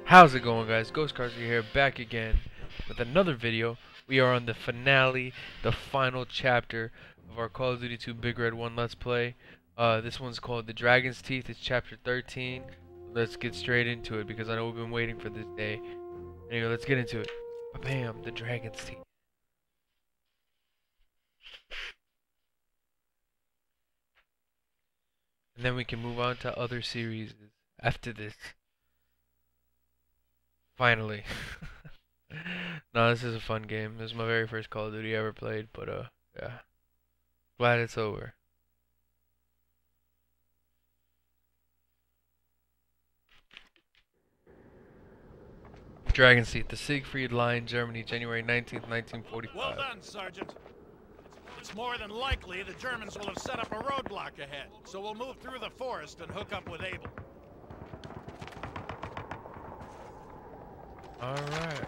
How's it going, guys? Ghost Cars here, back again with another video. We are on the finale, the final chapter of our Call of Duty 2 Big Red 1 Let's Play. This one's called The Dragon's Teeth. It's chapter 13. Let's get straight into it because I know we've been waiting for this day. Anyway, let's get into it. Bam, the Dragon's Teeth. And then we can move on to other series after this. Finally. No, this is a fun game. This is my very first Call of Duty I ever played, but yeah. Glad it's over. Dragon's Teeth, the Siegfried Line, Germany, January 19th, 1945. Well done, Sergeant. It's more than likely the Germans will have set up a roadblock ahead, so we'll move through the forest and hook up with Abel. Alright.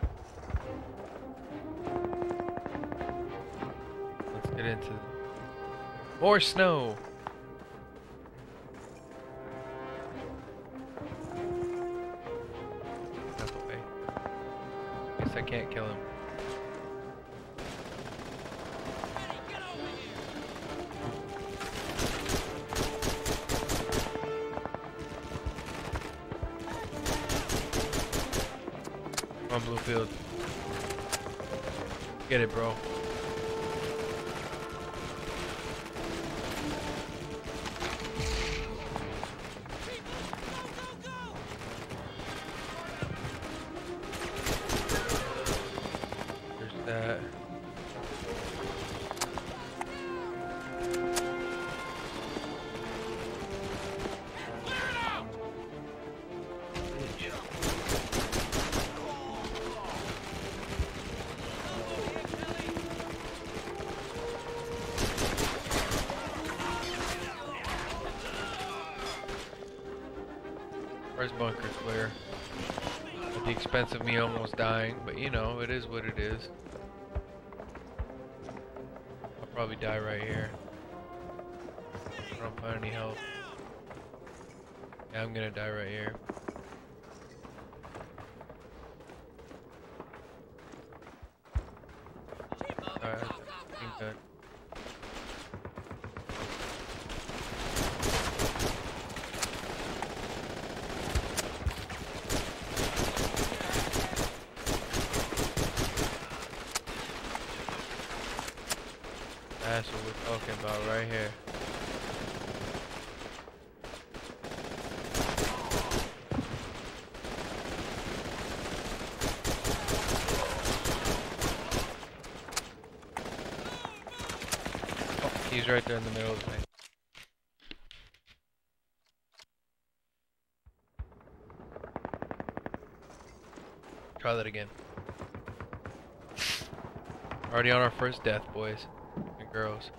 Let's get into it. More snow! That's okay. Guess I can't kill him. Come on, Bluefield. Get it, bro. There's that. First bunker clear. At the expense of me almost dying, but you know, it is what it is. I'll probably die right here. I don't find any health. Yeah, I'm gonna die right here. Alright, I'm good. That's what we're talking about right here. Oh, he's right there in the middle of the thing. Try that again. Already on our first death, boys and girls.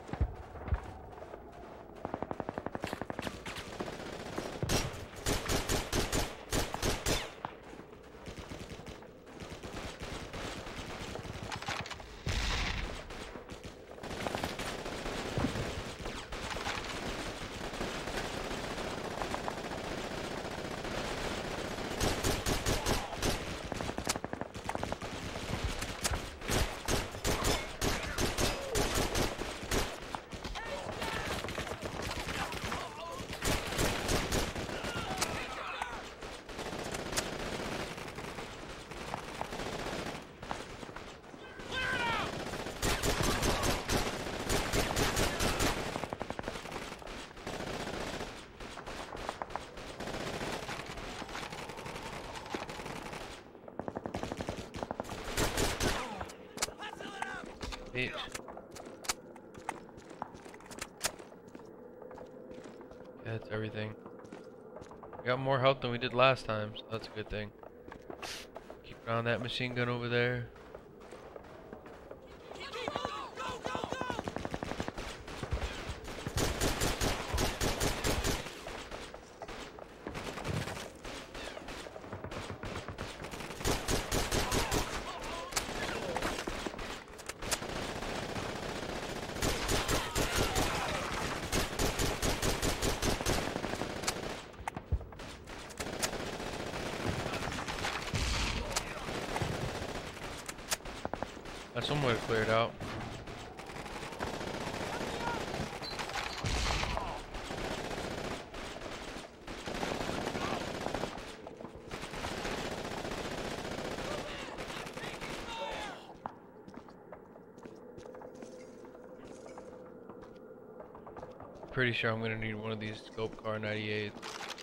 Bitch. Yeah, that's everything. We got more health than we did last time, so that's a good thing. Keep an eye on that machine gun over there. That's one way to clear it out. Pretty sure I'm gonna need one of these scope car 98s.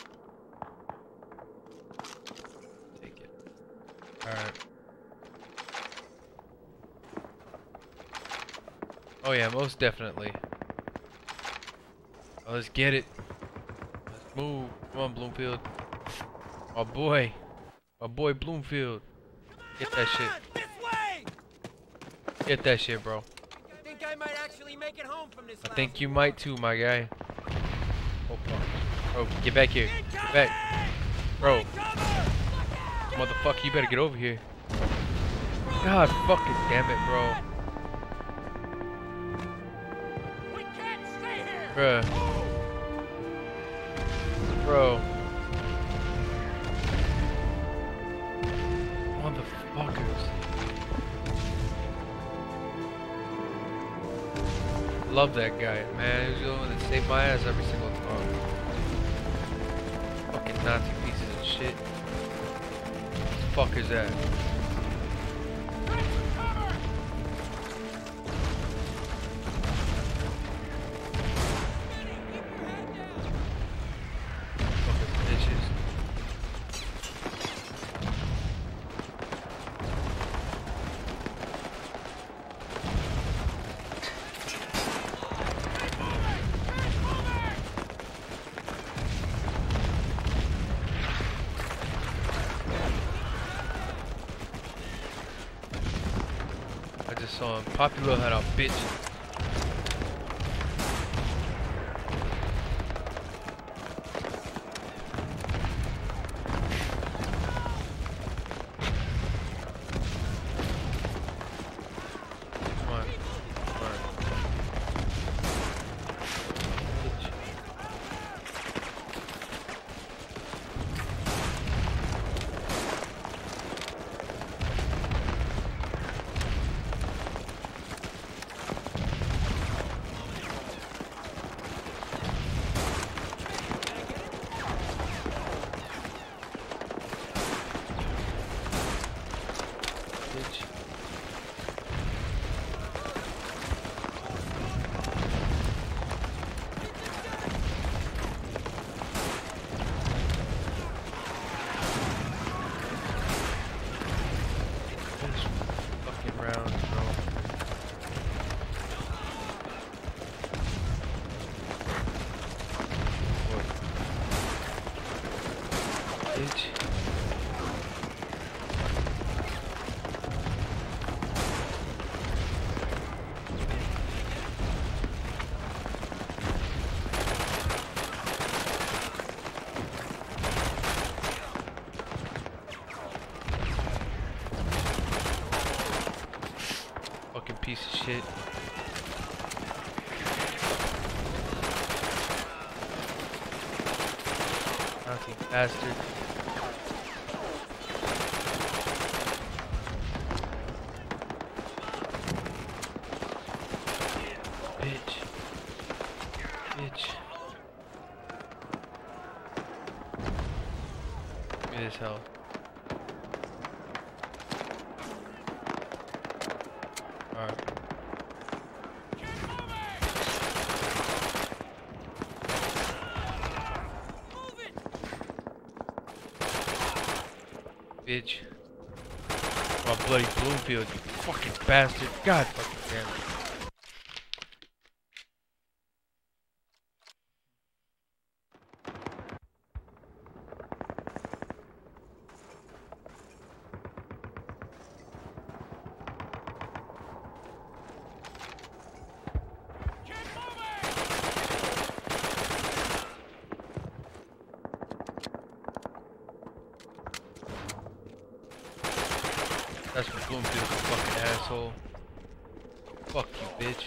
Take it. Alright. Oh yeah, most definitely. Oh, let's get it. Let's move. Come on, Bloomfield. My boy. My boy Bloomfield. Get that shit. This way! Get that shit, bro. I think I might actually make it home from this. I think you might too, my guy. Oh fuck. Bro, get back here. Get back. Bro. Motherfucker, you better get over here. God fucking damn it, bro. We can't stay here. Bruh. Bro. Motherfuckers. Love that guy, man. He was the one that saved my ass every single time. Fucking Nazi pieces of shit. What the fuck is that? Fucking bitches. I just saw him. Popular had a bitch. Come on. Alright. Bitch. Bitch. Finish fucking round, bro. What? Bitch. Fucking piece of shit. Nazi bastard. Bitch. Bitch. Give me this hell. Alright. Bitch. My bloody Bloomfield, you fucking bastard. God fucking damn it. That's what Bloomfield's a fucking asshole. Fuck you, bitch.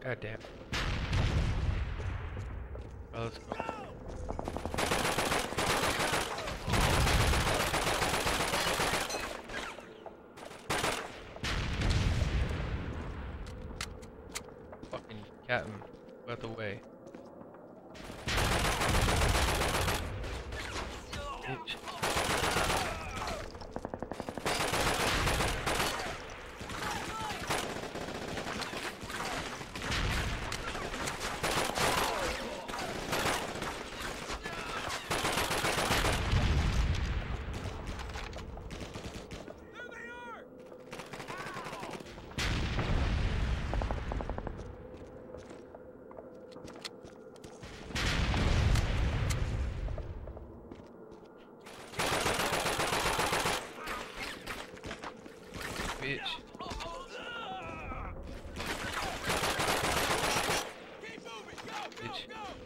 God damn. Oh, let's go. Fucking captain, out the way. Bitch. Bitch. Bitch.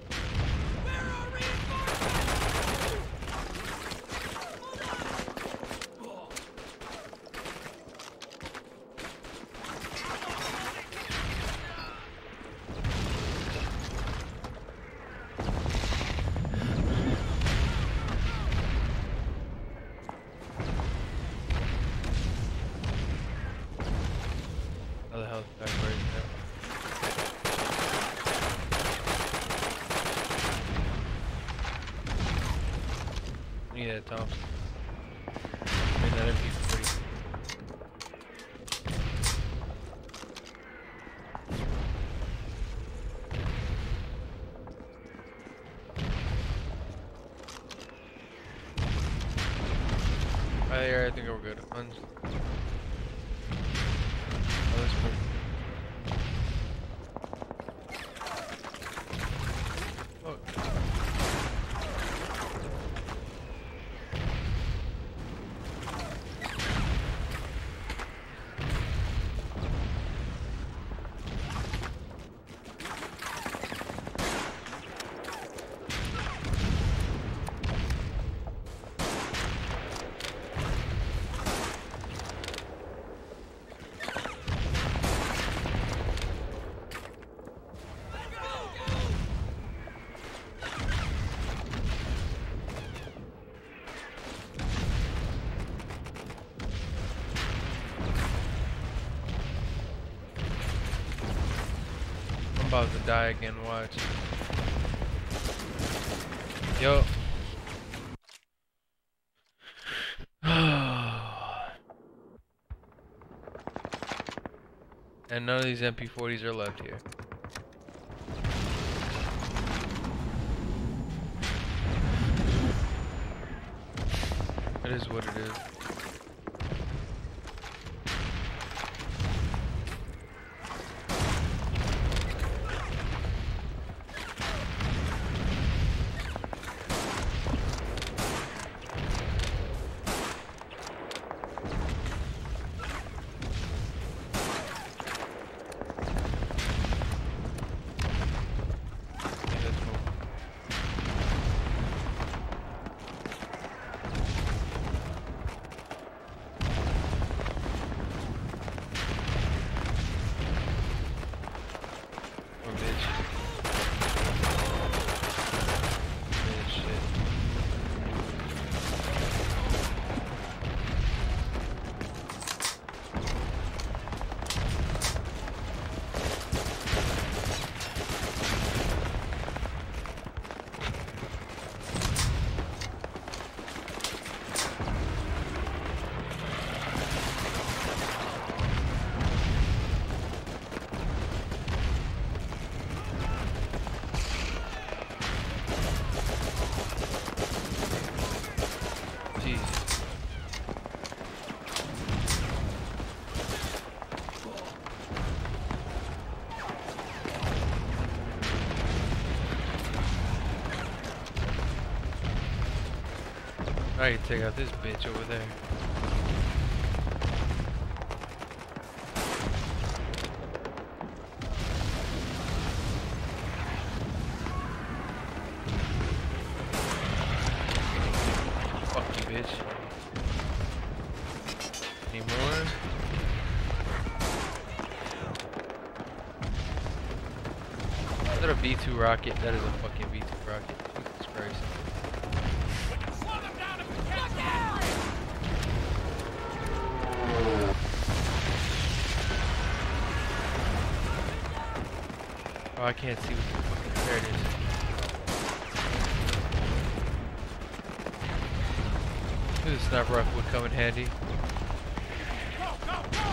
How the hell is that right there? I need that Thompson. I mean that MP40. I think we're good. Oh, that's cool. Oh. I'm about to die again, watch. Yo. And none of these MP40s are left here. It is what it is. I can take out this bitch over there. Fuck you, bitch. Any more? that a V2 rocket? That is a fucking V2 rocket. Jesus Christ. We can slow them down if we can. Look out! Oh, I can't see what the fucking. There it is. This sniper rifle would come in handy. Go, go, go!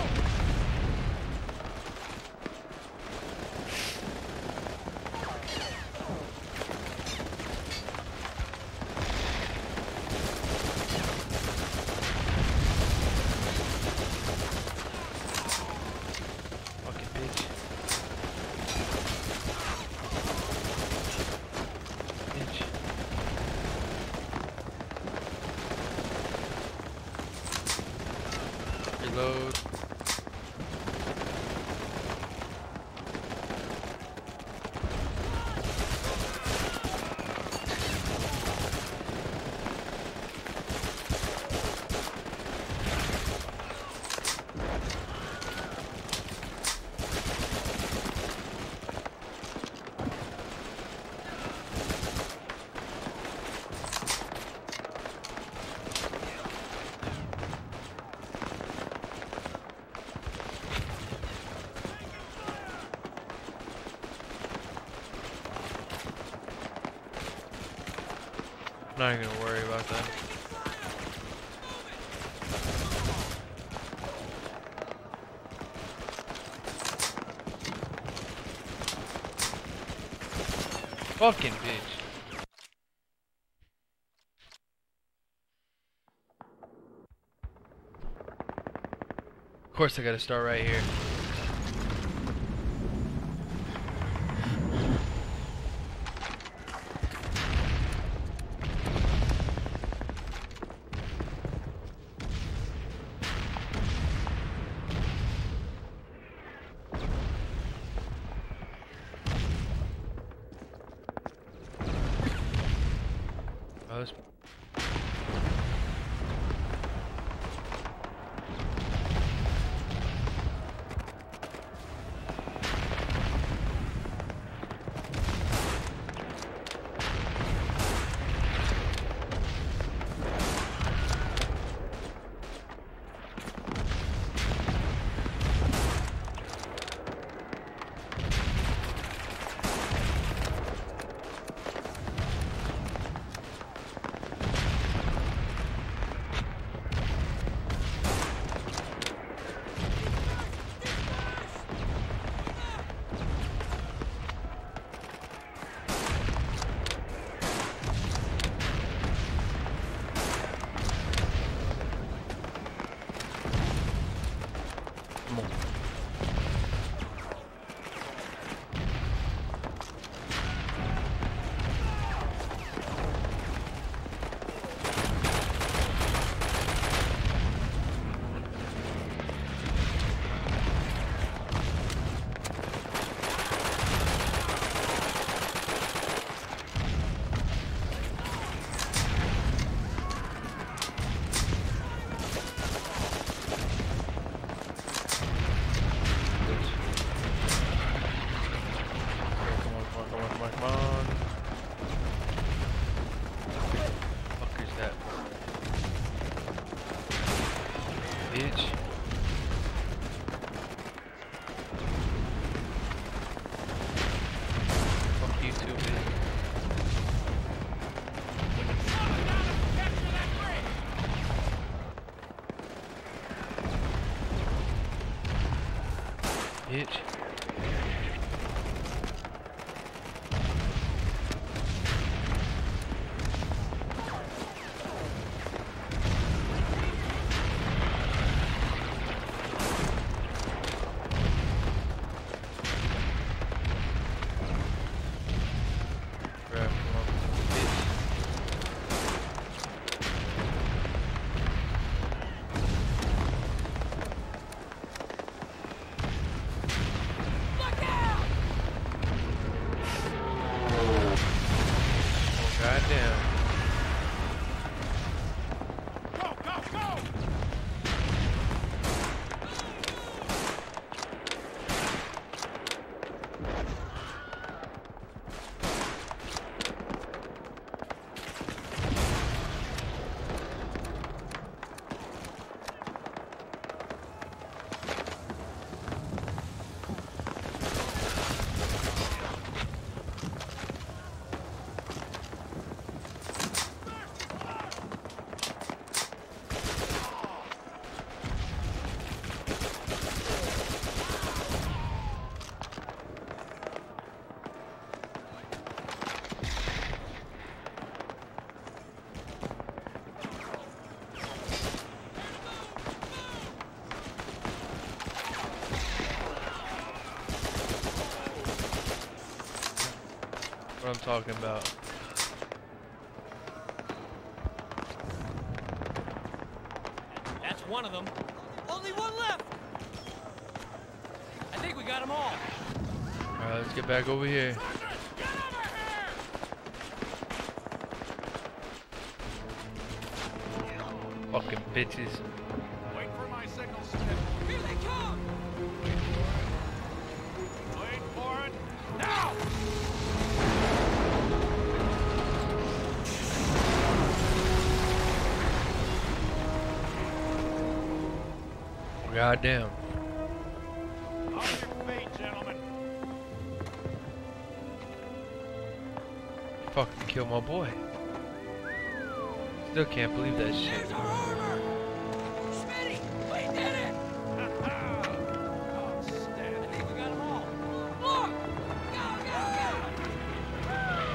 Fucking bitch. Bitch. Reload. I'm not even gonna worry about that. Fucking bitch. Of course I gotta start right here. Oh, this. what I'm talking about. That's one of them. Only one left. I think we got them all. Alright, let's get back over here. Get over here! Fucking bitches. Wait for my signal, Skip. Here they come. Wait for it. Now! Goddamn. On your feet, gentlemen. Fucking kill my boy. Still can't believe that shit. There's our armor. Smitty, we did it. Outstanding. I think we got them all. Look. Go.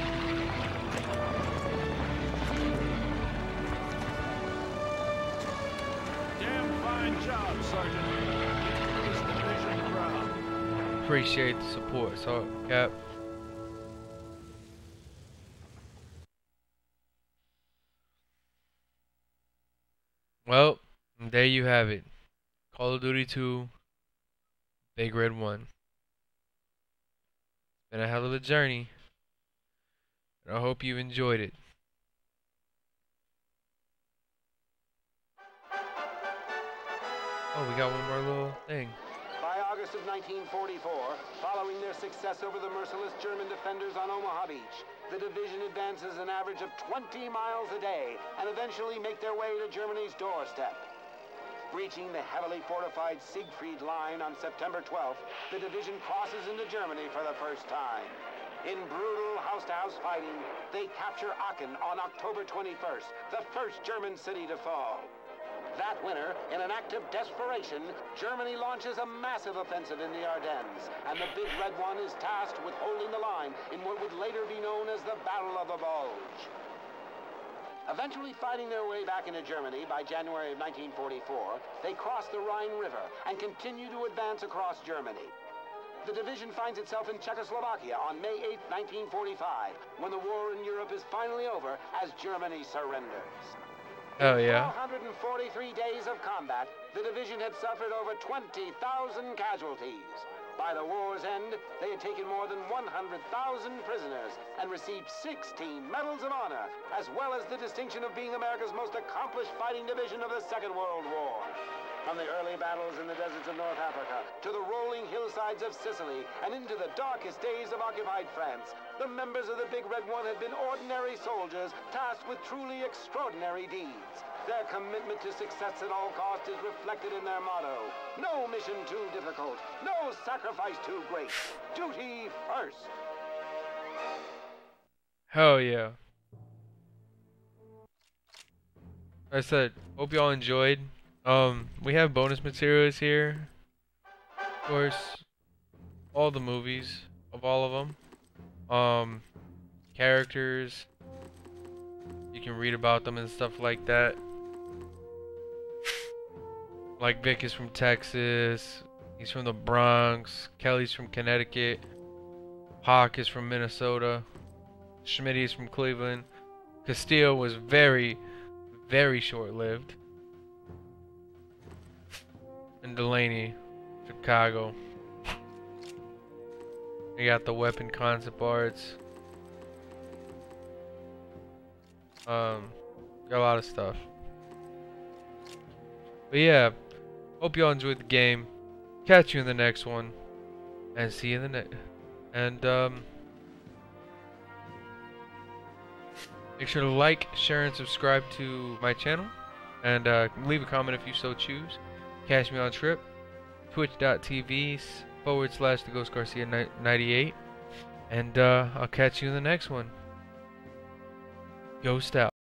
Damn fine job, Sergeant. This division proud. Appreciate the support, so Cap. Well, there you have it. Call of Duty 2, Big Red 1. Been a hell of a journey, and I hope you enjoyed it. Oh, we got one more little thing. By August of 1944, following their success over the merciless German defenders on Omaha Beach, the division advances an average of 20 miles a day and eventually make their way to Germany's doorstep. Reaching the heavily fortified Siegfried Line on September 12th, the division crosses into Germany for the first time. In brutal house-to-house fighting, they capture Aachen on October 21st, the first German city to fall. That winter, in an act of desperation, Germany launches a massive offensive in the Ardennes, and the Big Red One is tasked with holding the line in what would later be known as the Battle of the Bulge. Eventually fighting their way back into Germany by January of 1944, they cross the Rhine River and continue to advance across Germany. The division finds itself in Czechoslovakia on May 8, 1945, when the war in Europe is finally over as Germany surrenders. Oh yeah. 443 days of combat, the division had suffered over 20,000 casualties. By the war's end, they had taken more than 100,000 prisoners and received 16 medals of honor, as well as the distinction of being America's most accomplished fighting division of the Second World War. From the early battles in the deserts of North Africa to the rolling hillsides of Sicily and into the darkest days of occupied France, the members of the Big Red One had been ordinary soldiers tasked with truly extraordinary deeds. Their commitment to success at all costs is reflected in their motto: no mission too difficult, no sacrifice too great, duty first. Hell yeah. Like I said, hope y'all enjoyed. We have bonus materials here. Of course, all the movies of all of them. Characters. You can read about them and stuff like that. Like Vic is from Texas. He's from the Bronx. Kelly's from Connecticut. Hawk is from Minnesota. Schmitty is from Cleveland. Castillo was very, very short-lived. And Delaney, Chicago. We got the weapon concept arts. Got a lot of stuff. But yeah, hope y'all enjoyed the game. Catch you in the next one, and see you in the next. And make sure to like, share, and subscribe to my channel, and leave a comment if you so choose. Catch me on Trip, twitch.tv/TheGhostGarcia98, and I'll catch you in the next one. Ghost out.